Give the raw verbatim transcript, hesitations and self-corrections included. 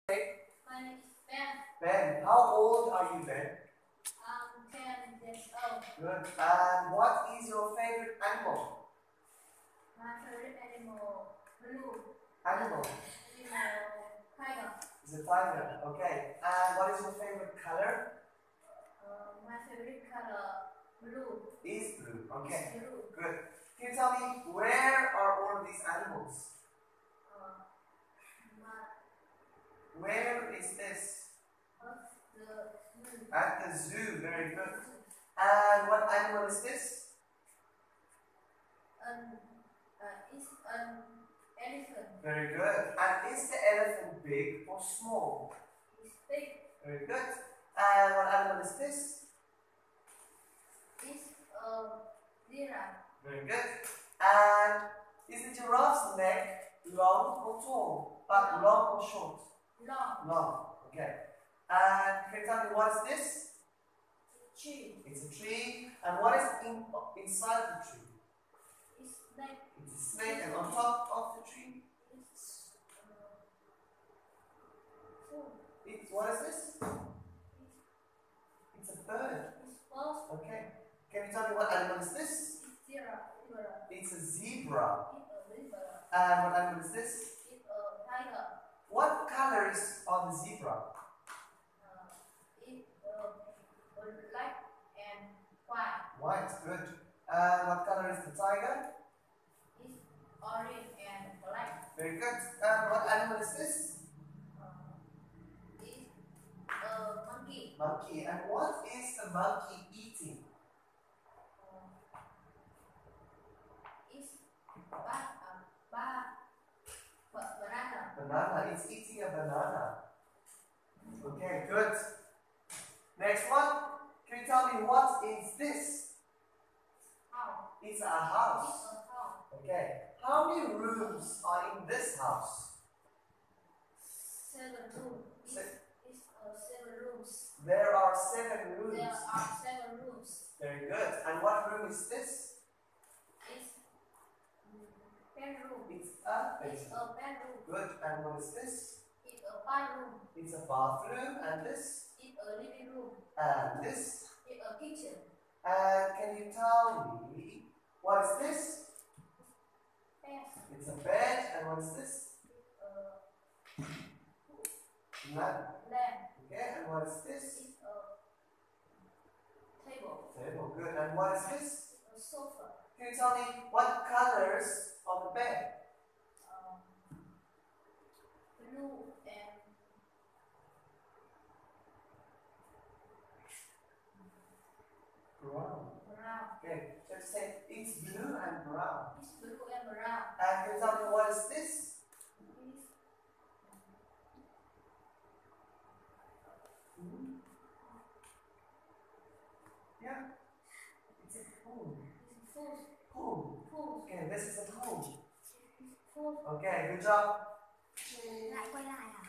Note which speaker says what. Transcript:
Speaker 1: My name is Ben.
Speaker 2: Ben, how old are you, Ben?
Speaker 1: I'm ten years old.
Speaker 2: Good. And what is your favorite animal?
Speaker 1: My favorite animal, blue.
Speaker 2: Animal.
Speaker 1: Animal, tiger.
Speaker 2: It's a tiger. Okay. And what is your favorite color?
Speaker 1: Uh, my favorite color, blue.
Speaker 2: Is blue. Okay.
Speaker 1: Is blue.
Speaker 2: Good. Can you tell me where are all of these animals?
Speaker 1: Uh, my,
Speaker 2: Where is this?
Speaker 1: of the zoo.
Speaker 2: At the zoo. Very good. And what animal is this?
Speaker 1: An, uh, it's an elephant.
Speaker 2: Very good. And is the elephant big or small?
Speaker 1: It's big.
Speaker 2: Very good. And what animal is this?
Speaker 1: It's a giraffe.
Speaker 2: Very good. And is the giraffe's neck long or tall? But long or short?
Speaker 1: Long.
Speaker 2: Long. Okay. And can you tell me what is this?
Speaker 1: Tree.
Speaker 2: It's a tree. And what is in, inside the tree?
Speaker 1: It's snake.
Speaker 2: It's a snake. And on top of the tree?
Speaker 1: It's uh, food.
Speaker 2: It's, what is this? It's a bird.
Speaker 1: It's false.
Speaker 2: Okay. Can you tell me what animal is this?
Speaker 1: It's giraffe. Giraffe.
Speaker 2: It's a zebra.
Speaker 1: It's a zebra.
Speaker 2: And what animal is this?
Speaker 1: It's a tiger.
Speaker 2: What color is on the zebra?
Speaker 1: Uh, it's uh, black and white.
Speaker 2: White. Good. And what color is the tiger?
Speaker 1: It's orange and black.
Speaker 2: Very good. And what animal is this?
Speaker 1: Uh, it's a monkey.
Speaker 2: Monkey. And what is the monkey eating?
Speaker 1: Uh, it's ba uh, ba ba- banana.
Speaker 2: Banana. It's eating a banana. Okay, good. Next one. Can you tell me what is this?
Speaker 1: How?
Speaker 2: It's a
Speaker 1: It's
Speaker 2: house.
Speaker 1: a house.
Speaker 2: Okay. How many rooms are in this house?
Speaker 1: Seven rooms. It's,
Speaker 2: Se-
Speaker 1: it's uh, seven rooms.
Speaker 2: There are seven rooms.
Speaker 1: There are seven rooms.
Speaker 2: Very good. And what room is this?
Speaker 1: It's mm, bedroom.
Speaker 2: It's a
Speaker 1: It's
Speaker 2: bedroom.
Speaker 1: a bedroom.
Speaker 2: Good. And what is this?
Speaker 1: It's a bathroom.
Speaker 2: It's a bathroom. And this?
Speaker 1: It's a living room.
Speaker 2: And this?
Speaker 1: It's a kitchen.
Speaker 2: And can you tell me what is this?
Speaker 1: Bed.
Speaker 2: It's a bed. And what is this?
Speaker 1: Uh,
Speaker 2: Lamp.
Speaker 1: lamp.
Speaker 2: Okay. And what is this?
Speaker 1: It's a table.
Speaker 2: Table. Good. And what is this?
Speaker 1: It's a sofa.
Speaker 2: Can you tell me what colors on the bed?
Speaker 1: Um, blue and
Speaker 2: Brown.
Speaker 1: brown.
Speaker 2: Okay. Let's say it's blue and brown.
Speaker 1: It's blue and brown.
Speaker 2: And can you tell me what is this?
Speaker 1: It's
Speaker 2: Hmm? Yeah. It's a pool.
Speaker 1: it's full.
Speaker 2: Pool.
Speaker 1: Full.
Speaker 2: Okay, this is a pool.
Speaker 1: Full.
Speaker 2: Okay, good job.
Speaker 1: Lại quay lại à?